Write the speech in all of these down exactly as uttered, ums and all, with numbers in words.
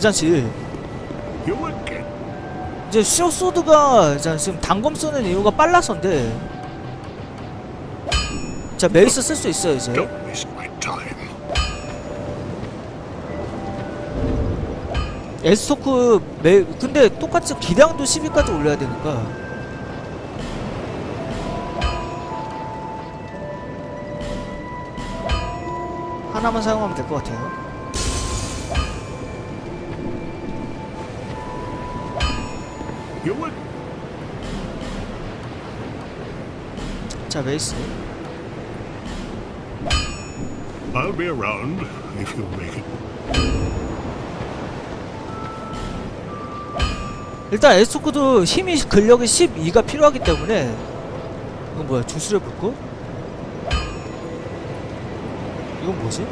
괜찮지. 이제 쇼소드가 지금 단검 쓰는 이유가 빨라서인데. 자, 메이스 쓸 수 있어요 이제. 에스토크 메 근데 똑같이 기량도 십위까지 올려야 되니까. 하나만 사용하면 될 것 같아요. 자, 메이스. I'll be around if you make it. 일단 에스토크도 힘이 근력이 십이가 필요하기 때문에. 이건 뭐야? 주술의 불꽃? 이건 뭐지?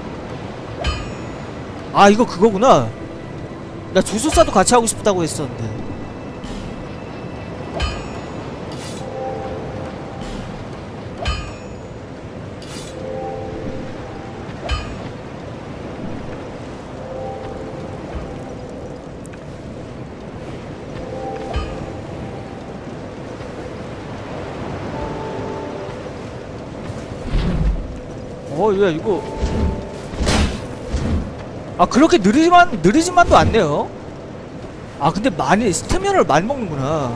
아, 이거 그거구나. 나 주술사도 같이 하고 싶다고 했었는데. 어, 야, 이거. 아, 그렇게 느리지만, 느리지만도 않네요. 아, 근데 많이, 스태미너를 많이 먹는구나.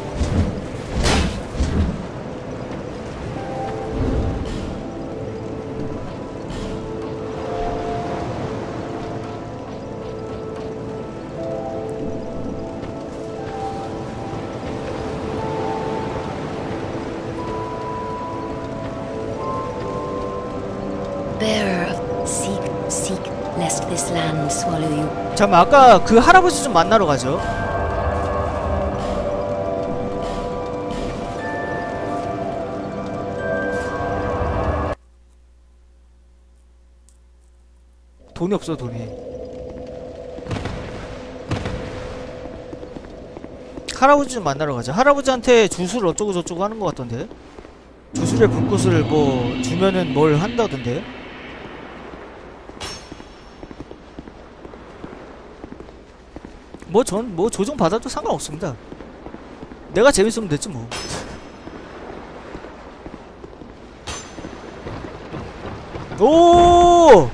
Bearer of seek, seek, lest this land swallow you. 잠깐만, 아까 그 할아버지 좀 만나러 가죠. 돈이 없어, 돈이. 할아버지 좀 만나러 가자. 할아버지한테 주술 어쩌고 저쩌고 하는 것 같던데. 주술의 불꽃을 뭐 주면은 뭘 한다던데. 뭐 전 뭐 조정 받아도 상관없습니다. 내가 재밌으면 됐지 뭐. 오!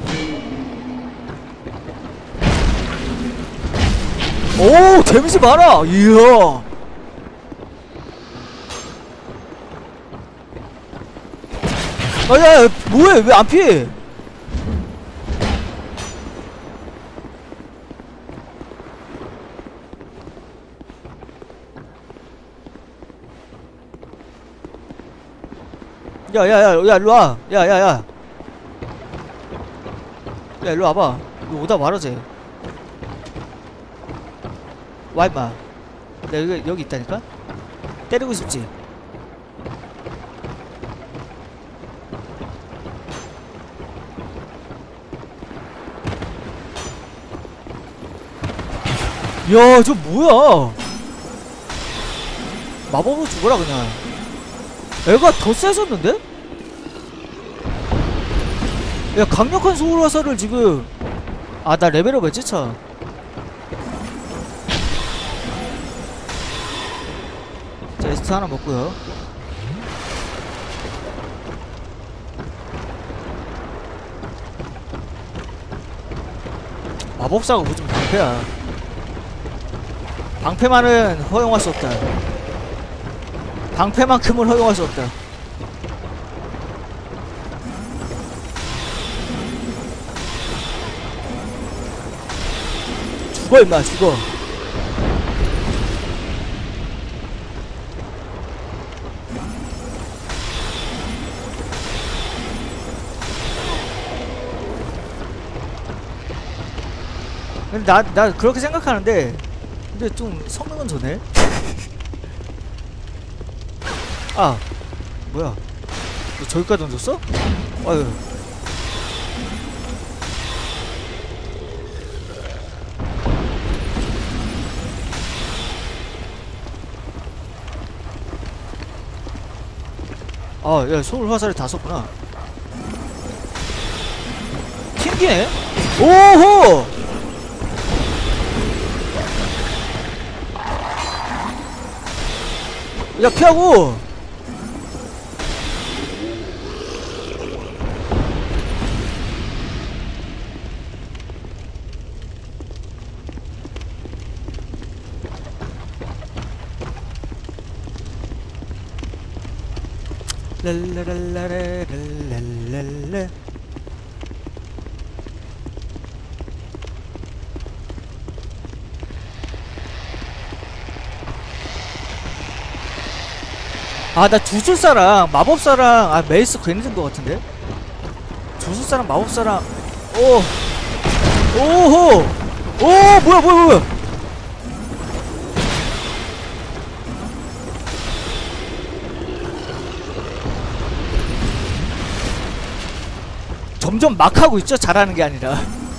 오, 데미지 봐라. 이야. 아야, 뭐해? 왜 안 피해? 야야야, 야 일로와. 야야야, 야 일로 와봐. 이거 오다 말아지. 와 임마. 내가 여기, 여기 있다니까? 때리고 싶지? 야, 저 뭐야? 마법으로 죽어라 그냥. 애가 더 세졌는데? 야, 강력한 소울 화살을 지금. 아, 나 레벨업 했지 차. 자, 에스트 하나 먹고요. 마법사가 무슨 방패야. 방패만은 허용할 수 없다. 방패만큼은 허용할 수 없다. 죽어 임마, 죽어. 근데 나, 나 그렇게 생각하는데, 근데 좀 성능은 좋네. 아, 뭐야? 너 저기까지 던졌어? 아유. 아, 야, 소울 화살이 다 썼구나. 튕기네? 오호! 야 피하고. 랄라랄라랄랄랄라. 아, 나 주술사랑 마법사랑 아 메이스 괜히 든 것 같은데? 주술사랑 마법사랑 오 오호 오 뭐야 뭐야 뭐야 점점 막 하고 있죠? 잘하는 게 아니라.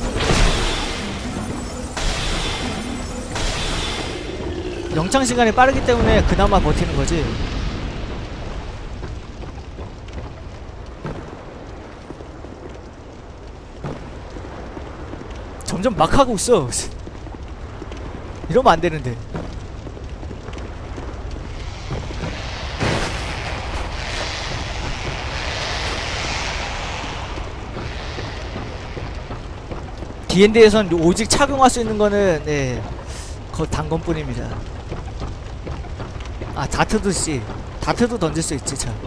영창 시간이 빠르기 때문에 그나마 버티는 거지. 점점 막 하고 있어. 이러면 안 되는데. 디앤디에선 오직 착용할 수 있는 거는 네, 그 단검뿐입니다. 아 다트도 씨, 다트도 던질 수 있지 참.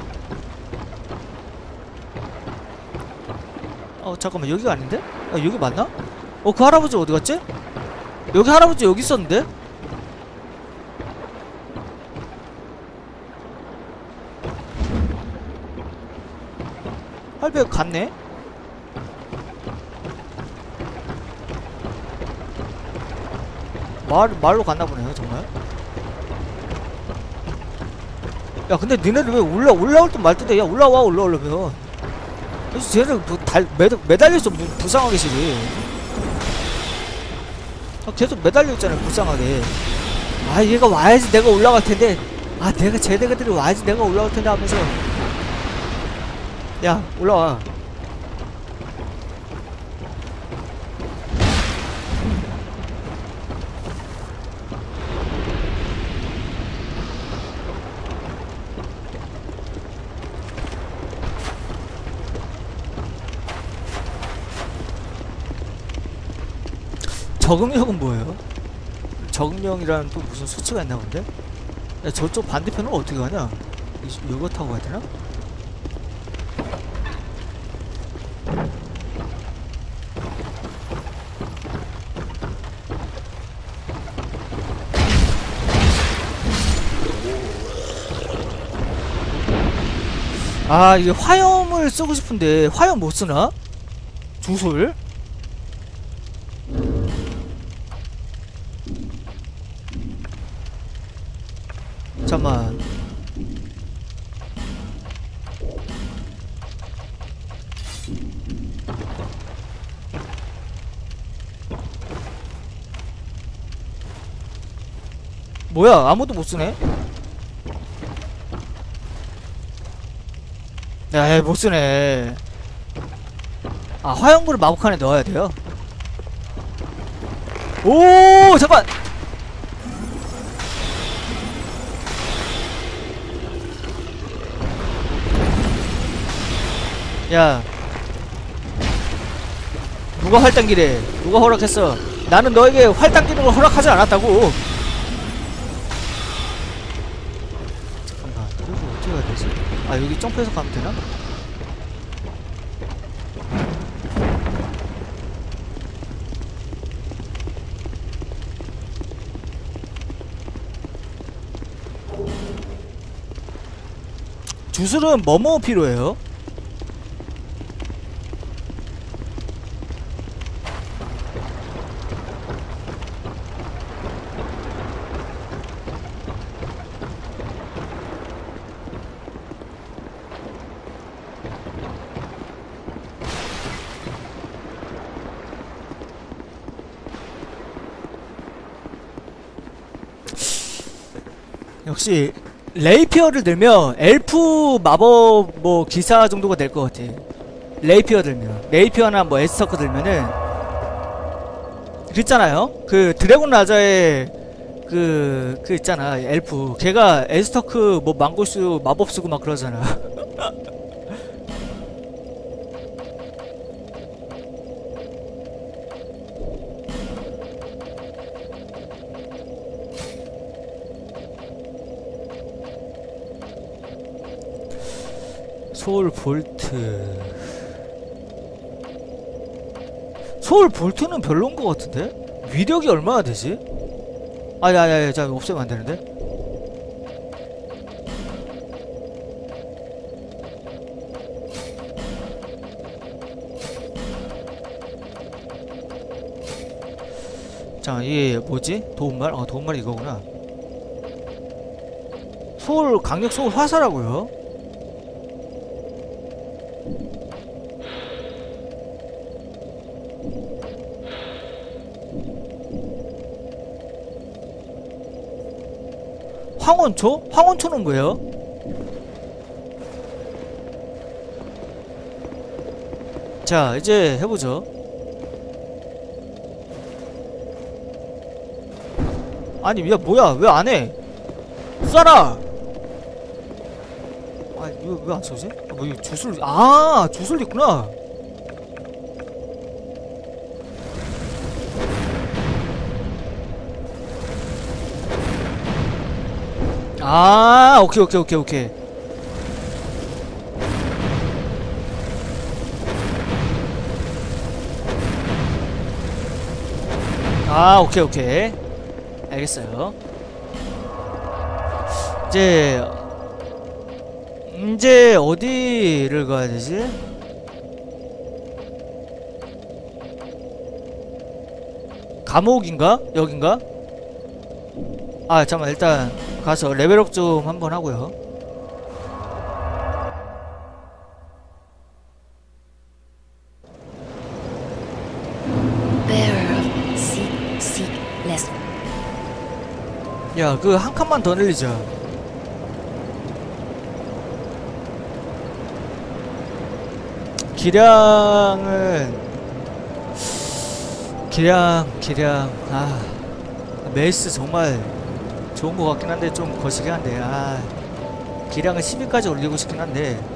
어 잠깐만 여기가 아닌데? 아 여기 맞나? 어 그 할아버지 어디 갔지? 여기 할아버지 여기 있었는데? 할배 갔네? 말, 말로 갔나 보네요 정말. 야 근데 니네들 왜 올라 올라올 듯 말 듯해. 야 올라와 올라오려면. 그래서 쟤네들 뭐 달, 매달, 매달려서 뭐 불쌍하게 시리. 아, 계속 매달려있잖아요 불쌍하게. 아 얘가 와야지 내가 올라갈 텐데. 아 내가 쟤네들이 와야지 내가 올라올 텐데 하면서. 야 올라와. 적응력은 뭐예요? 적응력이라는 또 무슨 수치가 있나 본데? 야 저쪽 반대편은 어떻게 가냐? 이- 이거 타고 가야 되나? 아 이게 화염을 쓰고 싶은데 화염 못 쓰나? 주술? 잠깐만. 뭐야 아무도 못 쓰네? 에이 못 쓰네. 아 화염구를 마법칸에 넣어야 돼요? 오 잠깐. 야 누가 활당기래? 누가 허락했어? 나는 너에게 활당기는 걸 허락하지 않았다고. 잠깐만 여기 어떻게 가야 되지? 아 여기 점프해서 가면 되나? 주술은 뭐뭐 필요해요? 역시 레이피어를 들면 엘프 마법 뭐 기사 정도가 될 것 같아. 레이피어 들면 레이피어나 뭐 에스서커 들면은 그랬잖아요. 그 드래곤 라자의 그 그, 그 있잖아, 엘프. 걔가 에스터크 뭐 망고스 마법 쓰고 막 그러잖아. 소울 볼트. 소울 볼트는 별론 것 같은데? 위력이 얼마나 되지? 아니 아니 아니 자 없애면 안 되는데? 자 이게 뭐지? 도움말? 어 도움말 이거구나. 소울 강력 소울 화사라고요? 황혼초? 황혼초는 뭐예요? 자 이제 해보죠. 아니 야 뭐야 왜 안해? 쏴라! 아니 이거 왜 안쏘지? 아, 뭐 이거 주술 아 주술 있구나. 아 오케이 오케이 오케이 오케이. 아 오케이 오케이 알겠어요. 이제 이제 어디를 가야 되지? 감옥인가? 여긴가? 아 잠깐만 일단 가서 레벨업 좀 한번 하고요. Bearer of seek, seek, lest. 야, 그 한 칸만 더 늘리자. 기량은 기량 기량 아 메이스 정말 좋은 것 같긴 한데 좀 거시기 한데 아 기량을 십 위까지 올리고 싶긴 한데